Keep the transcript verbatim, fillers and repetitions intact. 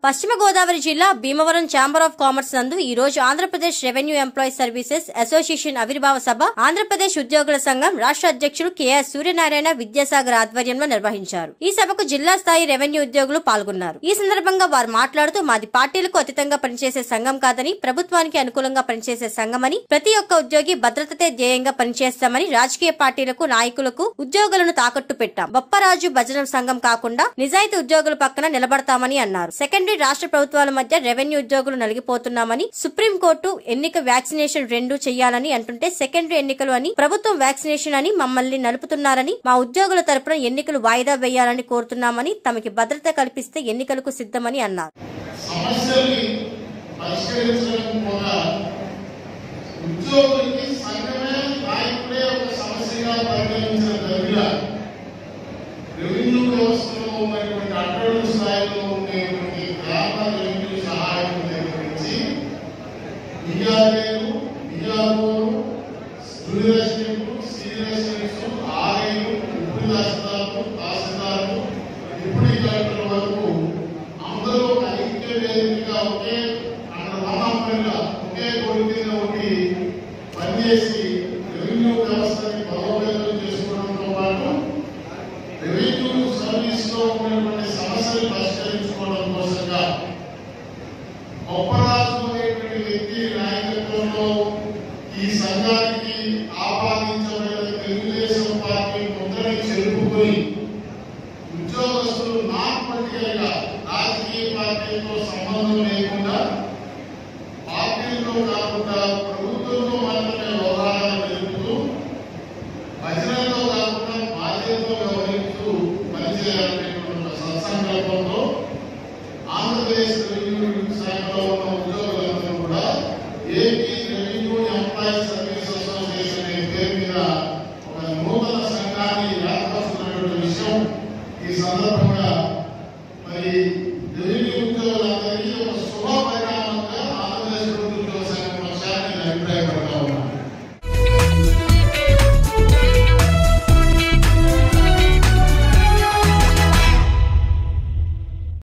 పశ్చిమ గోదావరి జిల్లా Bhimavaram chamber of commerce నందు ఈ రోజు Andhra Pradesh revenue employees services association ఆవిర్భావ సభ ఆంధ్రప్రదేశ్ ఉద్యోగుల సంఘం రాష్ట్ర అధ్యక్షుడు కెఎస్ సూర్యనారాయణ విద్యాసాగర్ ఆధ్వర్యంలో నిర్వహించారు. ఈ సభకు జిల్లా స్థాయి రెవెన్యూ ఉద్యోగులు పాల్గొన్నారు. ఈ సందర్భంగా వారు మాట్లాడుతూ మాది పార్టీలకు అతీతంగా పనిచేసే సంఘం కాదని, ప్రభుత్వానికి అనుకూలంగా పనిచేసే సంఘమని, ప్రతి ఒక్క ఉద్యోగి భద్రతతే ధ్యేయంగా పనిచేస్తామని, రాజకీయ పార్టీలకు నాయకులకు ఉద్యోగులను తాకట్టు పెట్టాం. బొప్పరాజు భజన సంఘం కాకుండా నిజాయితీ ఉద్యోగుల పక్కన నిలబడతామని అన్నారు. సెకండరీ రాష్ట్ర ప్రభుత్వాల మధ్య రెవెన్యూ ఉద్యోగులు నలిగిపోతున్నామని, సుప్రీంకోర్టు ఎన్నిక వ్యాక్సినేషన్ రెండు చేయాలని అంటుంటే సెకండరీ ఎన్నికలు అని, ప్రభుత్వం వ్యాక్సినేషన్ అని మమ్మల్ని నలుపుతున్నారని, మా ఉద్యోగుల తరపున ఎన్నికలు వాయిదా వేయాలని కోరుతున్నామని, తమకి భద్రత కల్పిస్తే ఎన్నికలకు సిద్ధమని అన్నారు. రెవెన్యూ వ్యవస్థలో ఉన్నటువంటి అట్టడుగు స్థాయిలో ఉండేటువంటి గ్రామ రెవెన్యూ సహాయకుల దగ్గర నుంచి బిఆర్ఏలు, బిఆర్ఓలు, స్కూల్ రెసిడెంట్లు, సివిల్ రెసిడెంట్స్, ఆర్ఐలు, డిప్యూటీ తహసీల్దార్లు, తహసీల్దార్లు, డిప్యూటీ కలెక్టర్ వరకు అందరూ ఐక్య వేదికగా ఒకే అన్నదమ్ములుగా ఒకే కొడుకు మీద ఉండి పనిచేసి రెవెన్యూ వ్యవస్థని బలోపేతం చేసుకోవడంతో పాటు రెవెన్యూ సర్వీస్ లో ఉన్నటువంటి సమస్యలు పరిష్కరించుకోవడం కోసంగా బొప్పరాజు అనేటువంటి వ్యక్తి నాయకత్వంలో ఈ సంఘానికి ఆపాదించబడిన తెలుగుదేశం పార్టీ ముద్రని చెరుపుకొని ఉద్యోగస్తులు నాన్ పొలిటికల్ గా రాజకీయ పార్టీతో సంబంధం లేకుండా, పార్టీలతో కాకుండా ప్రభుత్వంతో మాత్రమే వ్యవహారాలు జరుపుతూ, భజనతో కాకుండా బాధ్యతతో వ్యవహరిస్తూ పనిచేయాలనేటువంటి సత్సంకల్పంతో ఆంధ్రప్రదేశ్ రెవెన్యూ శాఖలో ఉన్న ఉద్యోగులందరూ కూడా AP revenue employees service association అనే పేరు మీద ఒక నూతన సంఘాన్ని ఏర్పరుస్తున్నటువంటి విషయం ఈ సందర్భంగా మరి రెవెన్యూ ఉద్యోగులందరికీ ఒక శుభ పరిణామంగా ఆంధ్రప్రదేశ్ ప్రభుత్వ ఉద్యోగ సంఘం పక్షాన్ని అభిప్రాయపడతా